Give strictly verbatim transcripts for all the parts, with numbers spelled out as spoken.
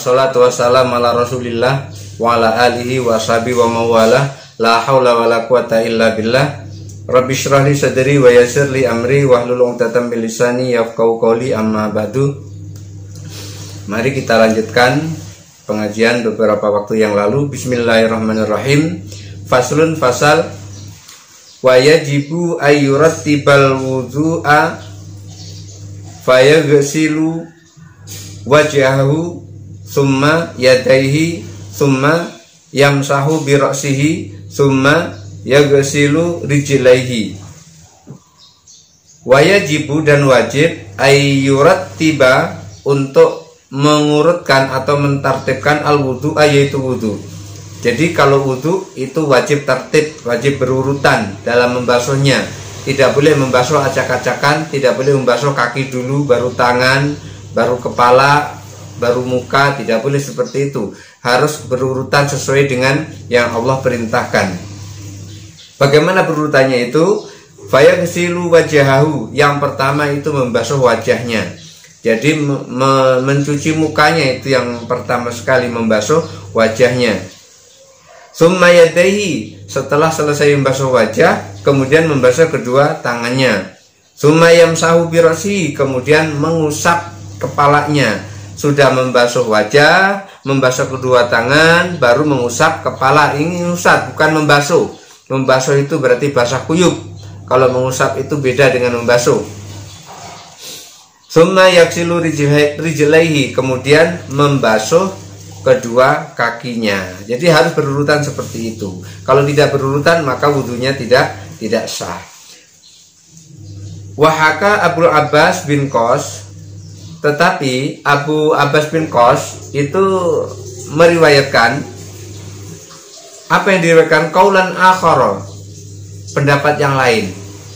Wassalatu wassalamu ala Rasulillah wa ala alihi wa sahbihi wa mawalah. La haula wa la quwata illa billah. Rabbi shrah li sadri wa yassir li amri wahlul 'uqdatam min lisani yafqahu qawli, amma ba'du. Mari kita lanjutkan pengajian beberapa waktu yang lalu. Bismillahirrahmanirrahim. Faslun fasal. Wa yajibu ayyurattibal wudhu'a fayaghsilu wajhahu summa yadayhi summa yamsahu bi ra'sihi summa yaghsilu rijlaihi. Wa yajibu dan wajib ayyurattiba untuk mengurutkan atau mentartibkan al-wudu, yaitu wudu. Jadi kalau wudu itu wajib tertib, wajib berurutan dalam membasuhnya. Tidak boleh membasuh acak-acakan, tidak boleh membasuh kaki dulu, baru tangan, baru kepala, baru muka, tidak boleh seperti itu. Harus berurutan sesuai dengan yang Allah perintahkan. Bagaimana berurutannya itu? Fayaghsilu wajahahu. Yang pertama itu membasuh wajahnya. Jadi me mencuci mukanya itu yang pertama sekali, membasuh wajahnya. Summa yadayhi, setelah selesai membasuh wajah, kemudian membasuh kedua tangannya. Summa yamsahu bi ra'sihi, kemudian mengusap kepalanya. Sudah membasuh wajah, membasuh kedua tangan, baru mengusap kepala. Ini mengusap, bukan membasuh. Membasuh itu berarti basah kuyup. Kalau mengusap itu beda dengan membasuh. Summa yaghsilu rijlaihi, kemudian membasuh kedua kakinya. Jadi harus berurutan seperti itu. Kalau tidak berurutan maka wudunya tidak tidak sah. Wahaka Abu Abbas bin Qas, tetapi Abu Abbas bin Qas itu meriwayatkan apa yang diriwayatkan qaulan akhara, pendapat yang lain.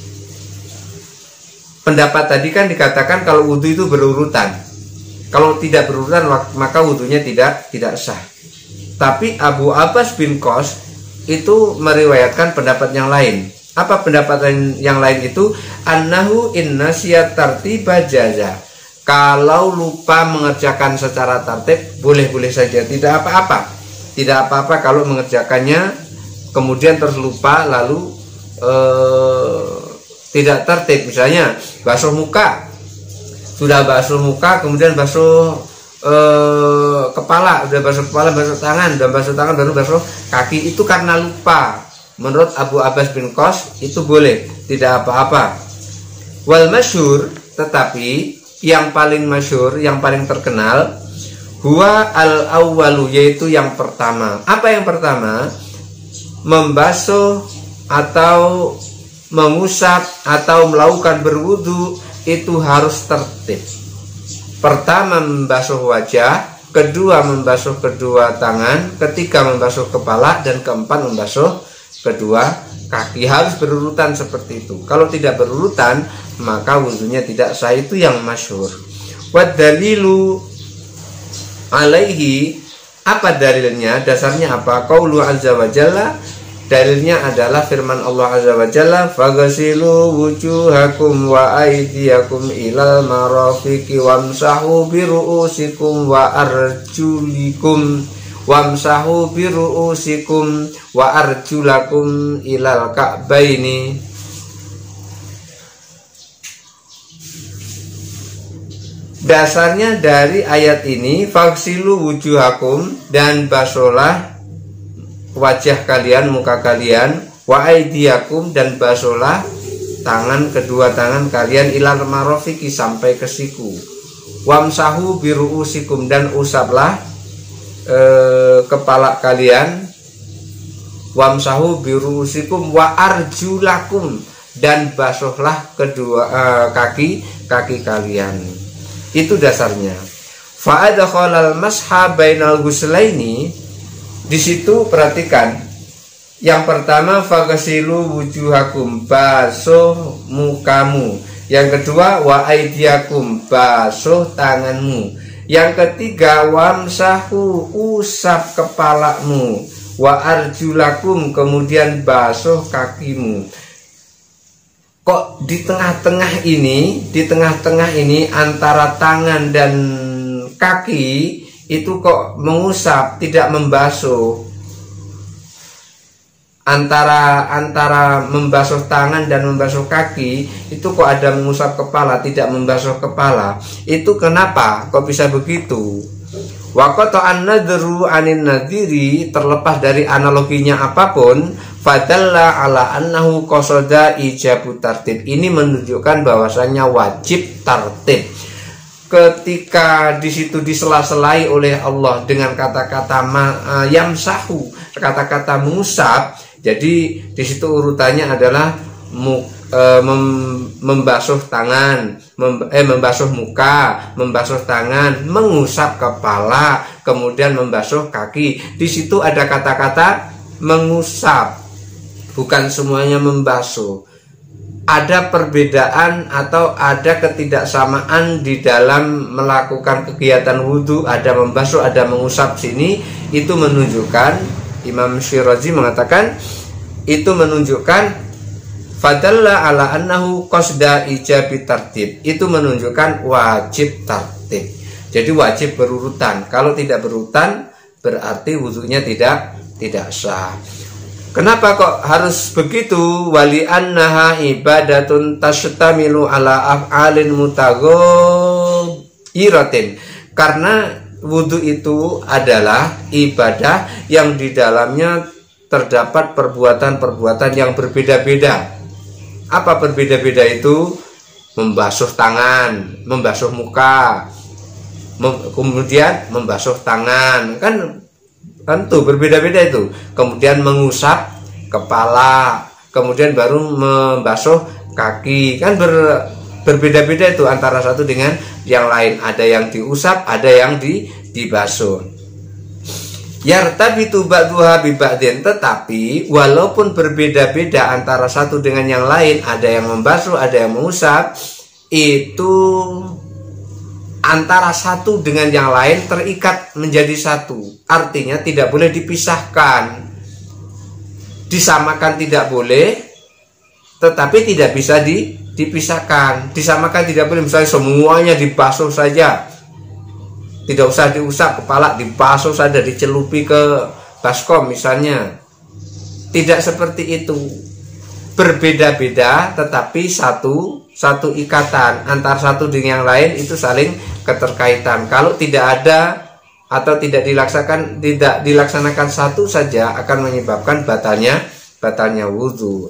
Pendapat tadi kan dikatakan kalau wudu itu berurutan. Kalau tidak berurutan maka wudunya tidak tidak sah. Tapi Abu Abbas bin Qas itu meriwayatkan pendapat yang lain. Apa pendapat yang lain itu? Annahu inna siyat tartiba jaza. Kalau lupa mengerjakan secara tertib boleh-boleh saja, tidak apa-apa. Tidak apa-apa kalau mengerjakannya kemudian terus lupa lalu eh, tidak tertib. Misalnya basuh muka, sudah basuh muka kemudian basuh eh, kepala, sudah basuh kepala, basuh tangan, sudah basuh tangan baru basuh kaki, itu karena lupa. Menurut Abu Abbas bin Qas itu boleh, tidak apa-apa. Wal masyhur, tetapi yang paling masyhur, yang paling terkenal, huwa al awwalu, yaitu yang pertama. Apa yang pertama? Membasuh atau mengusap atau melakukan berwudu itu harus tertib. Pertama membasuh wajah, kedua membasuh kedua tangan, ketiga membasuh kepala, dan keempat membasuh kedua kaki. Harus berurutan seperti itu. Kalau tidak berurutan maka wudunya tidak sah. Itu yang masyhur. Wad dalilu alaihi, apa dalilnya? Dasarnya apa? Qaulu azza wa jalla, dalilnya adalah firman Allah azza wa jalla, faghsilu wujuhakum wa aydiyakum ilal marafiqi wamsahu bi ru'usikum wa arjulikum wamsahu bi ru'usikum wa arjulakum ilal ka'baini. Dasarnya dari ayat ini, faghsilu wujuhakum, dan basuhlah wajah kalian, muka kalian, wa aidiyakum, dan basuhlah tangan, kedua tangan kalian, ilal marafiqi, sampai ke siku, wamsahu bi ru'usikum, dan usaplah e, kepala kalian, wamsahu bi ru'usikum wa arjulakum, dan basuhlah kedua e, kaki kaki kalian. Itu dasarnya. Fa adkhalal masha bainal ghuslaini. Di situ perhatikan, yang pertama faghsilu wujuhakum, basuh mukamu. Yang kedua wa aidiakum, basuh tanganmu. Yang ketiga wamsahu, usap kepalamu. Wa arjulakum, kemudian basuh kakimu. Kok di tengah-tengah ini, di tengah-tengah ini antara tangan dan kaki itu kok mengusap, tidak membasuh. Antara antara membasuh tangan dan membasuh kaki itu kok ada mengusap kepala, tidak membasuh kepala. Itu kenapa? Kok bisa begitu? Waqata an-nadru anin nadiri, terlepas dari analoginya apapun, fadalla ala annahu qasada ijabu tartib. Ini menunjukkan bahwasannya wajib tartib. Ketika di situ disela-selai oleh Allah dengan kata-kata uh, yamsahu, kata-kata mengusap, jadi di situ urutannya adalah mu, e, mem, membasuh tangan, mem, eh membasuh muka, membasuh tangan, mengusap kepala, kemudian membasuh kaki. Di situ ada kata-kata mengusap, bukan semuanya membasuh. Ada perbedaan atau ada ketidaksamaan di dalam melakukan kegiatan wudhu, ada membasuh, ada mengusap. Sini itu menunjukkan, Imam Syirazi mengatakan itu menunjukkan fadalla ala annahu qasda ijabi tartib, itu menunjukkan wajib tartib. Jadi wajib berurutan. Kalau tidak berurutan berarti wudhunya tidak tidak sah. Kenapa kok harus begitu? Wali annaha ibadatun tashtamilu ala af'alin mutaghayiratin. Karena wudhu itu adalah ibadah yang di dalamnya terdapat perbuatan-perbuatan yang berbeda-beda. Apa berbeda-beda itu? Membasuh tangan, membasuh muka, mem kemudian membasuh tangan. Kan tentu berbeda-beda itu. Kemudian mengusap kepala, kemudian baru membasuh kaki. Kan ber berbeda-beda itu antara satu dengan yang lain. Ada yang diusap, ada yang di, dibasuh. Yartabitu ba'duha bi ba'din, tetapi walaupun berbeda-beda antara satu dengan yang lain, ada yang membasuh, ada yang mengusap, itu antara satu dengan yang lain terikat menjadi satu. Artinya tidak boleh dipisahkan. Disamakan tidak boleh, tetapi tidak bisa di dipisahkan. Disamakan tidak boleh, misalnya semuanya dibasuh saja, tidak usah diusap kepala, dibasuh saja, dicelupi ke baskom misalnya. Tidak seperti itu. Berbeda-beda tetapi satu satu ikatan antara satu dengan yang lain, itu saling keterkaitan. Kalau tidak ada atau tidak dilaksanakan tidak dilaksanakan satu saja akan menyebabkan batalnya batalnya wudhu.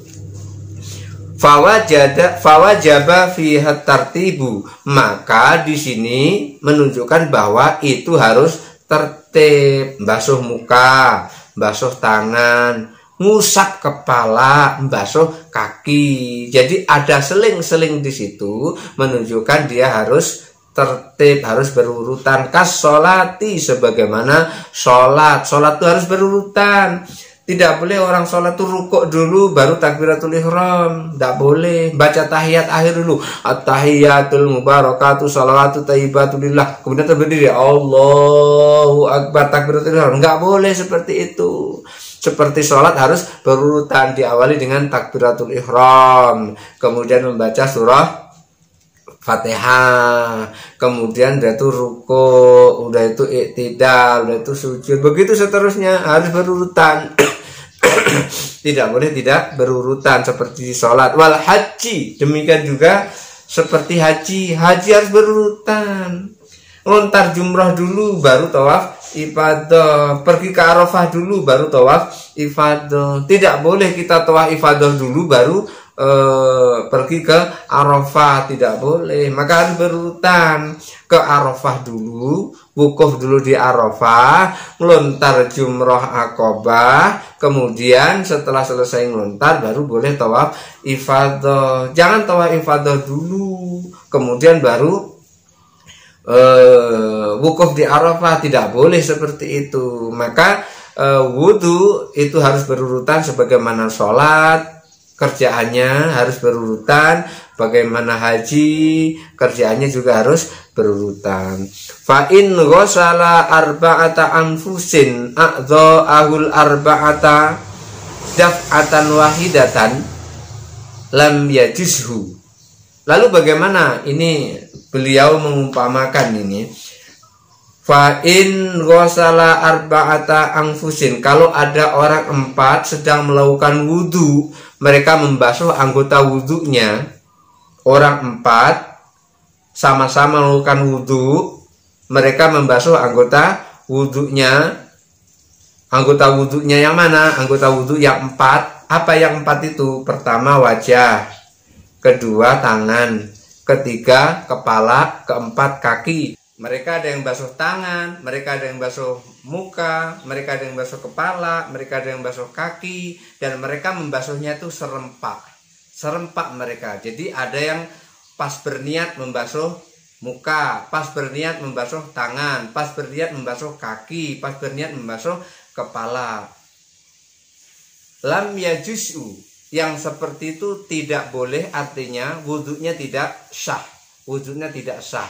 Fawajada fawajaba fiha tartibu, maka di sini menunjukkan bahwa itu harus tertib. Basuh muka, basuh tangan, ngusap kepala, basuh kaki. Jadi ada seling-seling di situ menunjukkan dia harus tertib, harus berurutan. Kas sholati, sebagaimana sholat. Sholat itu harus berurutan. Tidak boleh orang sholat tuh rukuk dulu baru takbiratul ihram. Tidak boleh. Baca tahiyat akhir dulu. At-tahiyatul mubarakatuh sholawatu tayyibatulillah. Kemudian berdiri Allahu akbar takbiratul ihram. Nggak boleh seperti itu. Seperti sholat harus berurutan. Diawali dengan takbiratul ihram, kemudian membaca surah Fatihah, kemudian udah itu rukuk, udah itu iktidal, udah itu sujud, begitu seterusnya harus berurutan. Tidak boleh tidak berurutan seperti sholat. Wal haji, demikian juga seperti haji. Haji harus berurutan. Lontar jumrah dulu baru tawaf ifadah, pergi ke Arafah dulu baru tawaf ifadah. Tidak boleh kita tawaf ifadah dulu baru Uh, pergi ke Arafah, tidak boleh. Maka harus berurutan. Ke Arafah dulu, wukuf dulu di Arafah, melontar jumrah Aqabah, kemudian setelah selesai melontar baru boleh tawaf ifadah. Jangan tawaf ifadah dulu kemudian baru uh, wukuf di Arafah, tidak boleh seperti itu. Maka uh, wudhu itu harus berurutan sebagaimana sholat kerjaannya harus berurutan, bagaimana haji kerjaannya juga harus berurutan. Fa in ghasala arba'ata anfusin a'dha'ahul arba'ata daf'atan wahidatan lam yajizhu. Lalu bagaimana ini beliau mengumpamakan ini? Fa in ghasala arba'ata anfusin, kalau ada orang empat sedang melakukan wudu, mereka membasuh anggota wudunya. Orang empat sama-sama melakukan wudu, mereka membasuh anggota wudunya. Anggota wudunya yang mana? Anggota wudu yang empat. Apa yang empat itu? Pertama wajah, kedua tangan, ketiga kepala, keempat kaki. Mereka ada yang basuh tangan, mereka ada yang basuh muka, mereka ada yang basuh kepala, mereka ada yang basuh kaki, dan mereka membasuhnya itu serempak. Serempak mereka. Jadi ada yang pas berniat membasuh muka, pas berniat membasuh tangan, pas berniat membasuh kaki, pas berniat membasuh kepala. Lam yajuzu, yang seperti itu tidak boleh, artinya wudhunya tidak sah. Wudhunya tidak sah.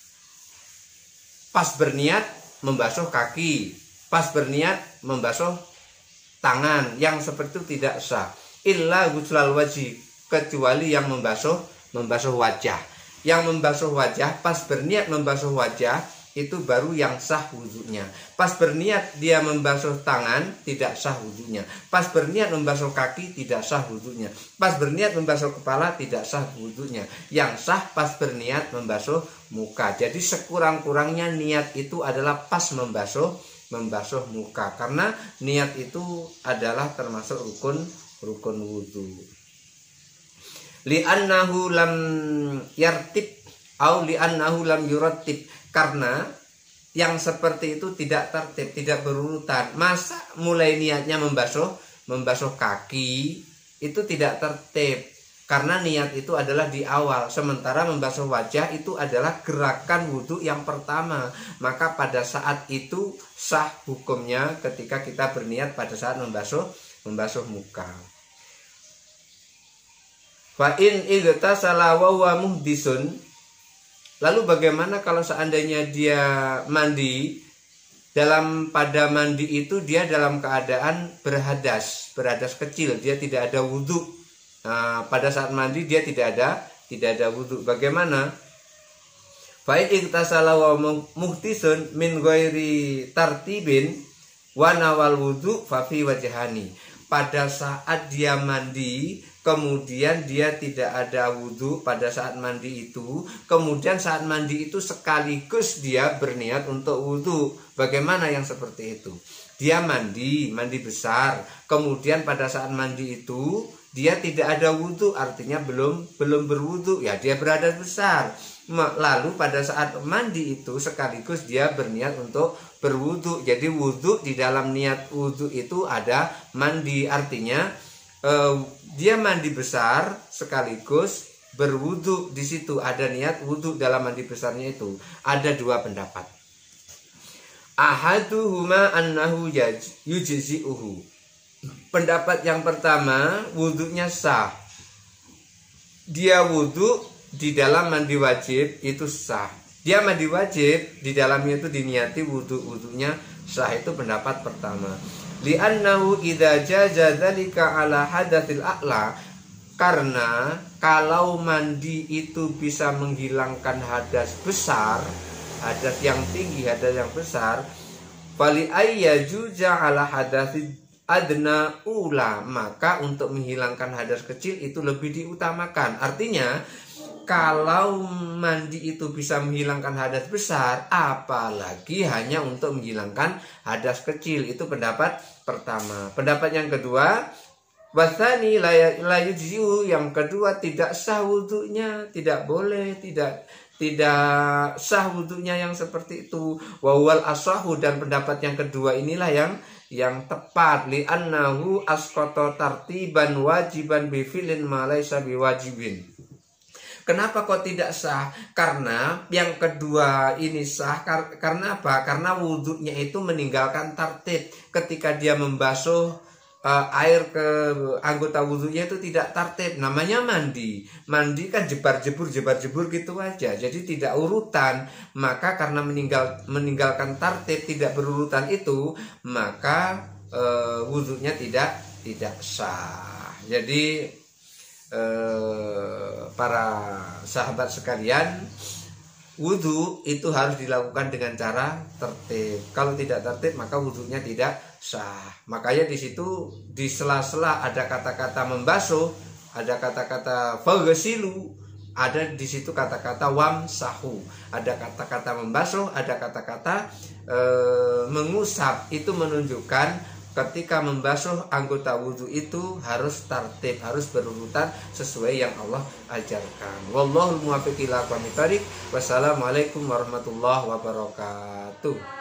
Pas berniat membasuh kaki, pas berniat membasuh tangan, yang seperti itu tidak sah. Illa ghuslal wajhi, kecuali yang membasuh membasuh wajah. Yang membasuh wajah, pas berniat membasuh wajah, itu baru yang sah wudhunya. Pas berniat dia membasuh tangan, tidak sah wudhunya. Pas berniat membasuh kaki, tidak sah wudhunya. Pas berniat membasuh kepala, tidak sah wudhunya. Yang sah pas berniat membasuh muka. Jadi sekurang-kurangnya niat itu adalah pas membasuh membasuh muka, karena niat itu adalah termasuk rukun rukun wudhu. Li'annahu lam yartib au li'annahu lam yurattib, karena yang seperti itu tidak tertib, tidak berurutan. Masa mulai niatnya membasuh membasuh kaki itu tidak tertib, karena niat itu adalah di awal, sementara membasuh wajah itu adalah gerakan wudhu yang pertama. Maka pada saat itu sah hukumnya ketika kita berniat pada saat membasuh membasuh muka. Fa in igtasala wa huwa muhdisun, lalu bagaimana kalau seandainya dia mandi, dalam pada mandi itu dia dalam keadaan berhadas, berhadas kecil, dia tidak ada wudhu. Nah, pada saat mandi dia tidak ada tidak ada wudhu. Bagaimana? Fa in igtasala wa muhdisun min ghairi tartibin wa nawal wudhu fa fi wajhani. Pada saat dia mandi, kemudian dia tidak ada wudhu pada saat mandi itu, kemudian saat mandi itu sekaligus dia berniat untuk wudhu. Bagaimana yang seperti itu? Dia mandi, mandi besar, kemudian pada saat mandi itu dia tidak ada wudhu, artinya belum belum berwudhu, ya dia berhadas besar. Lalu pada saat mandi itu sekaligus dia berniat untuk berwudhu. Jadi wudhu, di dalam niat wudhu itu ada mandi, artinya eh, dia mandi besar sekaligus berwudhu. Di situ ada niat wudhu dalam mandi besarnya itu. Ada dua pendapat. Ahaduhuma annahu yujzi'uhu. Pendapat yang pertama, wudhunya sah. Dia wudhu di dalam mandi wajib itu sah. Dia mandi wajib, di dalamnya itu diniati wudhu, wudhunya sah. Itu pendapat pertama. Li'annahu idza jaza dzalika ala hadatsil a'la, karena kalau mandi itu bisa menghilangkan hadas besar, hadas yang tinggi, hadas yang besar, fali ayyajuza ala hadatsid adna ula, maka untuk menghilangkan hadas kecil itu lebih diutamakan. Artinya kalau mandi itu bisa menghilangkan hadas besar, apalagi hanya untuk menghilangkan hadas kecil. Itu pendapat pertama. Pendapat yang kedua, wasani la yujzi'u, yang kedua tidak sah wudhunya, tidak boleh, tidak tidak sah wudhunya yang seperti itu. Wa wal asahu, dan pendapat yang kedua inilah yang yang tepat. Li annahu asqata tartiban wajiban bi fi'lin ma laysa biwajibin. Kenapa kok tidak sah? Karena yang kedua ini sah kar karena apa? Karena wudhunya itu meninggalkan tartib. Ketika dia membasuh uh, air ke anggota wudhunya itu tidak tertib. Namanya mandi. Mandi kan jebar-jebur, jebar-jebur gitu aja. Jadi tidak urutan. Maka karena meninggal meninggalkan tertib, tidak berurutan itu, maka uh, wudhunya tidak tidak sah. Jadi uh, para sahabat sekalian, wudhu itu harus dilakukan dengan cara tertib. Kalau tidak tertib maka wudhunya tidak sah. Makanya di situ di sela-sela ada kata-kata membasuh, ada kata-kata faghsilu, ada di situ kata-kata wamsahu, ada kata-kata membasuh, ada kata-kata e, mengusap. Itu menunjukkan ketika membasuh anggota wudhu itu harus tertib, harus berurutan sesuai yang Allah ajarkan. Wallahul muwaffiq ila aqwamit thoriq. Wassalamualaikum warahmatullahi wabarakatuh.